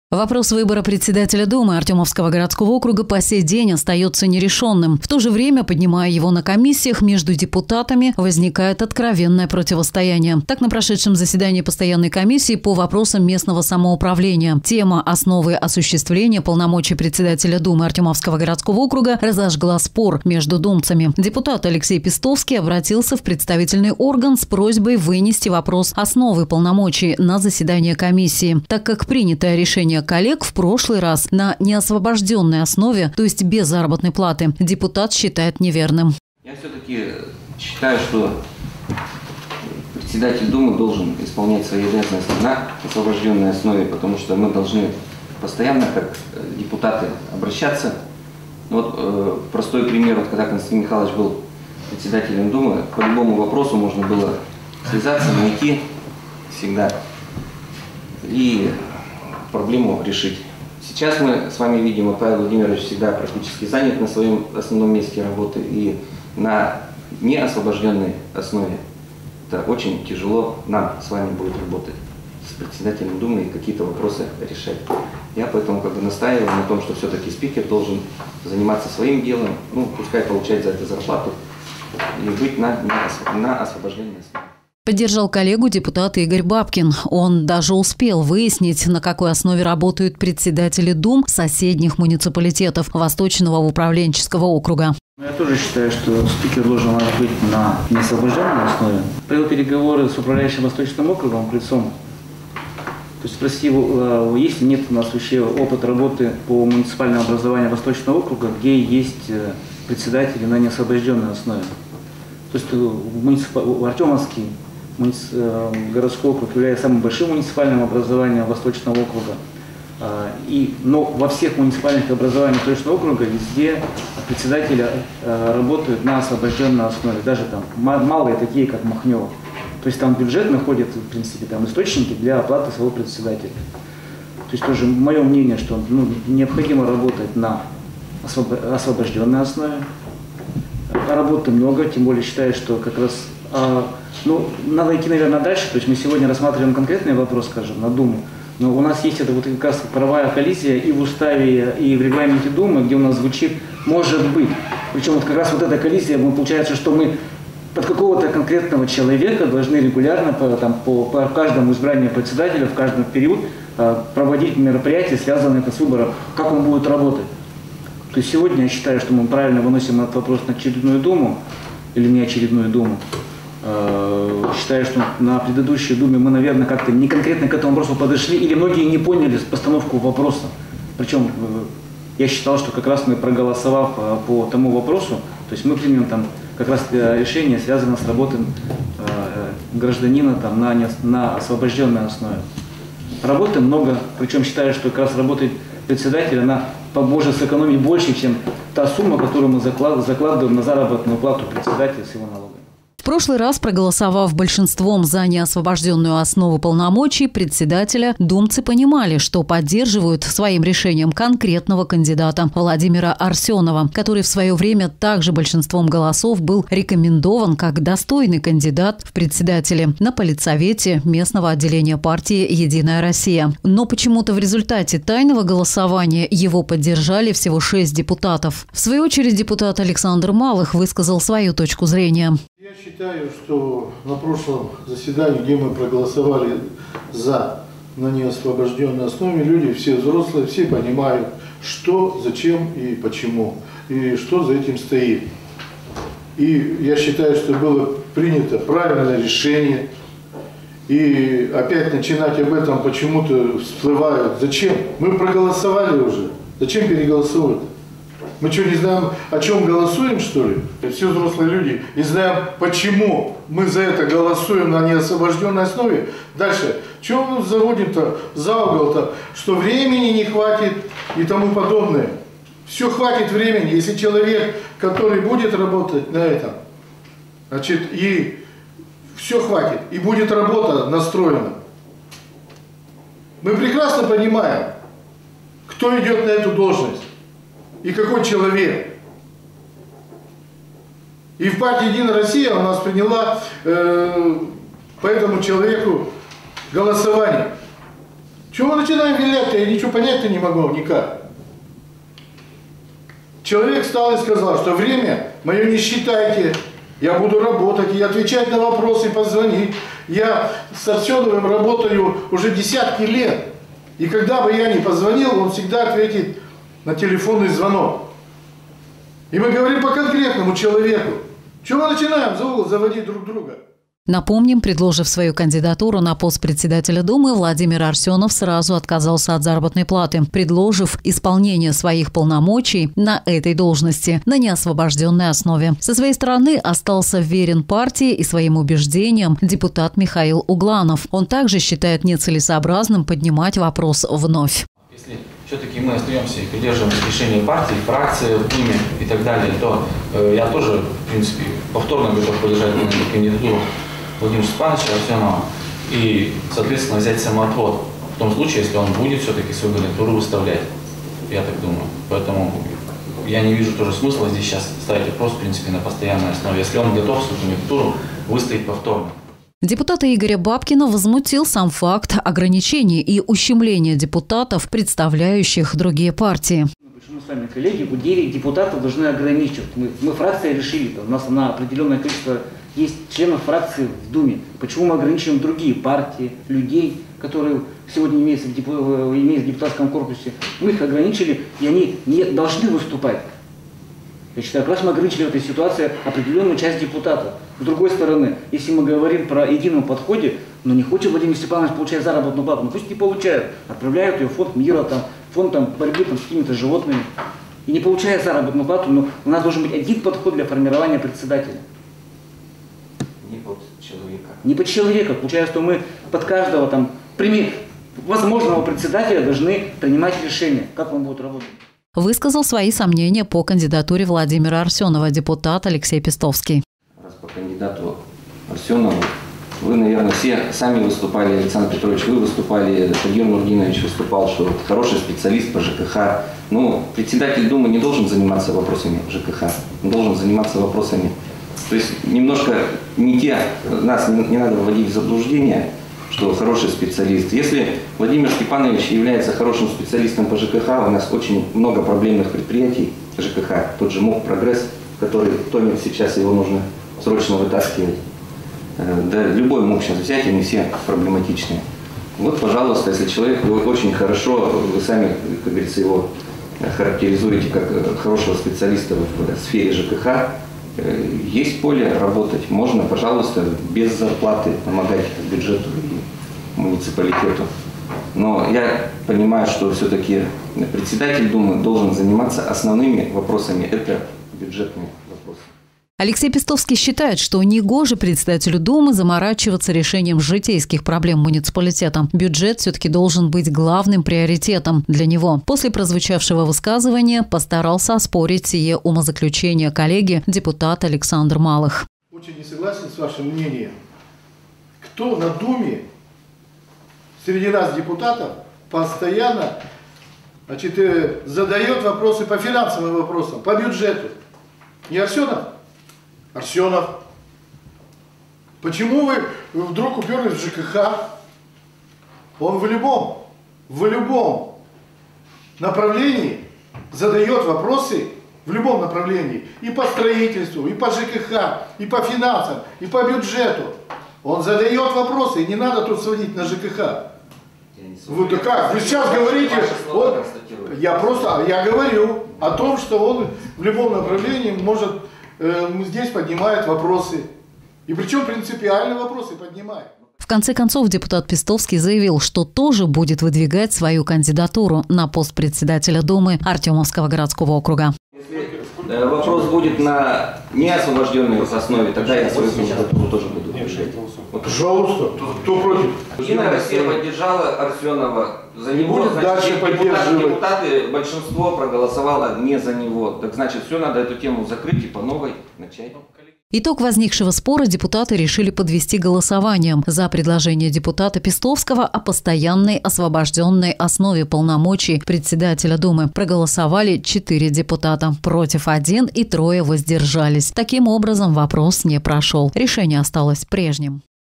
Вопрос выбора председателя Думы Артемовского городского округа по сей день остается нерешенным. В то же время, поднимая его на комиссиях, между депутатами возникает откровенное противостояние. Так, на прошедшем заседании постоянной комиссии по вопросам местного самоуправления тема «Основы осуществления полномочий председателя Думы Артемовского городского округа» разожгла спор между думцами. Депутат Алексей Пестовский обратился в представительный орган с просьбой вынести вопрос основы полномочий на заседание комиссии, так как принятое решение коллег в прошлый раз на неосвобожденной основе, то есть без заработной платы, депутат считает неверным. Я все-таки считаю, что председатель Думы должен исполнять свои обязанности на освобожденной основе, потому что мы должны постоянно, как депутаты, обращаться. Вот простой пример, вот когда Константин Михайлович был председателем Думы, по любому вопросу можно было связаться, найти всегда и проблему решить. Сейчас мы с вами видим, Павел Владимирович всегда практически занят на своем основном месте работы и на неосвобожденной основе. Это очень тяжело нам с вами будет работать с председателем Думы и какие-то вопросы решать. Я поэтому настаиваю на том, что все-таки спикер должен заниматься своим делом, пускай получать за это зарплату и быть на освобожденной основе. Поддержал коллегу депутат Игорь Бабкин. Он даже успел выяснить, на какой основе работают председатели дум соседних муниципалитетов Восточного управленческого округа. Я тоже считаю, что спикер должен быть на неосвобожденной основе. Провел переговоры с управляющим Восточным округом, Крыльцом. То есть спроси его, есть ли нет у нас вообще опыт работы по муниципальному образованию Восточного округа, где есть председатели на неосвобожденной основе. То есть Артемовский городской округ является самым большим муниципальным образованием Восточного округа. Но во всех муниципальных образованиях Восточного округа везде председатели работают на освобожденной основе. Даже там малые, такие как Махнево. То есть там бюджет находит, в принципе, там источники для оплаты своего председателя. То есть тоже мое мнение, что необходимо работать на освобожденной основе. Работы много, тем более считаю, что как раз надо идти, наверное, дальше. То есть мы сегодня рассматриваем конкретный вопрос, скажем, на Думу. Но у нас есть как раз правовая коллизия и в уставе, и в регламенте Думы, где у нас звучит «может быть». Причем как раз эта коллизия, получается, что мы под какого-то конкретного человека должны регулярно по каждому избранию председателя в каждый период проводить мероприятия, связанные с выбором, как он будет работать. То есть сегодня я считаю, что мы правильно выносим этот вопрос на очередную Думу, или не очередную Думу. Считаю, что на предыдущей Думе мы, наверное, как-то не конкретно к этому вопросу подошли, или многие не поняли постановку вопроса. Причем я считал, что как раз мы, проголосовав по тому вопросу, то есть мы примем там как раз решение, связанное с работой гражданина на освобожденной основе. Работы много, причем считаю, что как раз работает председатель, она поможет сэкономить больше, чем та сумма, которую мы закладываем на заработную плату председателя с его налогами. В прошлый раз, проголосовав большинством за неосвобожденную основу полномочий председателя, думцы понимали, что поддерживают своим решением конкретного кандидата Владимира Арсенова, который в свое время также большинством голосов был рекомендован как достойный кандидат в председатели на политсовете местного отделения партии «Единая Россия». Но почему-то в результате тайного голосования его поддержали всего 6 депутатов. В свою очередь депутат Александр Малых высказал свою точку зрения. Я считаю, что на прошлом заседании, где мы проголосовали за на неосвобожденной основе, люди все взрослые, все понимают, что, зачем и почему, и что за этим стоит. И я считаю, что было принято правильное решение. И опять начинать об этом почему-то всплывают. Зачем? Мы проголосовали уже. Зачем переголосовывать? Мы что, не знаем, о чем голосуем, что ли? Все взрослые люди не знаем, почему мы за это голосуем на неосвобожденной основе. Дальше, чего мы заводим-то за угол-то, что времени не хватит и тому подобное. Все хватит времени, если человек, который будет работать на этом, значит, и все хватит, и будет работа настроена. Мы прекрасно понимаем, кто идет на эту должность. И какой человек. И в партии «Единая Россия» у нас приняла по этому человеку голосование. Чего мы начинаем вилять-то? Я ничего понять-то не могу никак. Человек встал и сказал, что время мое не считайте. Я буду работать и отвечать на вопросы, позвонить. Я с Арсеновым работаю уже десятки лет. И когда бы я ни позвонил, он всегда ответит на телефонный звонок. И мы говорим по конкретному человеку. Чего мы начинаем за угол заводить друг друга? Напомним, предложив свою кандидатуру на пост председателя Думы, Владимир Арсенов сразу отказался от заработной платы, предложив исполнение своих полномочий на этой должности на неосвобожденной основе. Со своей стороны остался верен партии и своим убеждениям депутат Михаил Угланов. Он также считает нецелесообразным поднимать вопрос вновь. Если все-таки мы остаемся и придерживаемся решения партии, фракции, в Думе и так далее, то я тоже, в принципе, повторно готов поддержать кандидатуру Владимира Степановича Арсенова и, соответственно, взять самоотвод в том случае, если он будет все-таки свою кандидатуру выставлять. Я так думаю. Поэтому я не вижу тоже смысла здесь сейчас ставить вопрос, в принципе, на постоянной основе. Если он готов свою кандидатуру выставить повторно. Депутата Игоря Бабкина возмутил сам факт ограничений и ущемления депутатов, представляющих другие партии. Почему с вами, коллеги, 9 депутатов должны ограничивать? Мы фракция решили, у нас на определенное количество есть членов фракции в Думе. Почему мы ограничиваем другие партии, людей, которые сегодня имеются в депутатском корпусе? Мы их ограничили, и они не должны выступать. Я считаю, как раз мы ограничили в этой ситуации определенную часть депутатов. С другой стороны, если мы говорим про едином подходе, но не хочет Владимир Степанович получать заработную плату, ну пусть не получают, отправляют ее в фонд мира, фонд борьбы с какими-то животными. И не получая заработную плату, но у нас должен быть один подход для формирования председателя. Не под человека. Не под человека. Получается, что мы под каждого возможного председателя должны принимать решение, как он будет работать. Высказал свои сомнения по кандидатуре Владимира Арсенова депутат Алексей Пестовский. Раз по кандидату Арсенову, вы, наверное, все сами выступали, Александр Петрович, вы выступали, Тагир Нурдинович выступал, что хороший специалист по ЖКХ. Ну, председатель Думы не должен заниматься вопросами ЖКХ, он должен заниматься вопросами. То есть немножко не те, нас не надо вводить в заблуждение, что хороший специалист. Если Владимир Степанович является хорошим специалистом по ЖКХ, у нас очень много проблемных предприятий ЖКХ, тот же МОК «Прогресс», который тонет сейчас, его нужно срочно вытаскивать. Да, любой МОК сейчас взять, они все проблематичные. Вот, пожалуйста, если человек очень хорошо, вы сами, как говорится, его характеризуете как хорошего специалиста в сфере ЖКХ, есть поле работать, можно, пожалуйста, без зарплаты помогать бюджету и муниципалитету. Но я понимаю, что все-таки председатель Думы должен заниматься основными вопросами, это бюджетные вопросы. Алексей Пестовский считает, что негоже председателю Думы заморачиваться решением житейских проблем муниципалитета. Бюджет все-таки должен быть главным приоритетом для него. После прозвучавшего высказывания постарался оспорить сие умозаключение коллеги, депутат Александр Малых. Очень не согласен с вашим мнением. Кто на Думе среди нас, депутатов, постоянно задает вопросы по финансовым вопросам, по бюджету? Не Арсенов? Арсенов. Почему вы вдруг уперлись в ЖКХ? Он в любом направлении задает вопросы, в любом направлении, и по строительству, и по ЖКХ, и по финансам, и по бюджету. Он задает вопросы, и не надо тут сводить на ЖКХ. Вы сейчас говорите, я говорю о том, что он в любом направлении может, здесь поднимает вопросы. И причем принципиальные вопросы поднимает. В конце концов, депутат Пестовский заявил, что тоже будет выдвигать свою кандидатуру на пост председателя Думы Артемовского городского округа. Если вопрос будет на неосвобожденной основе, тогда я свою кандидатуру тоже буду выдвигать. Пожалуйста, кто против? Единая Россия поддержала Арсенова. За него, значит, депутаты, большинство проголосовало не за него. Так значит, все, надо эту тему закрыть и по новой начать. Итог возникшего спора депутаты решили подвести голосованием. За предложение депутата Пестовского о постоянной освобожденной основе полномочий председателя Думы проголосовали 4 депутата. Против 1 и 3 воздержались. Таким образом, вопрос не прошел. Решение осталось прежним.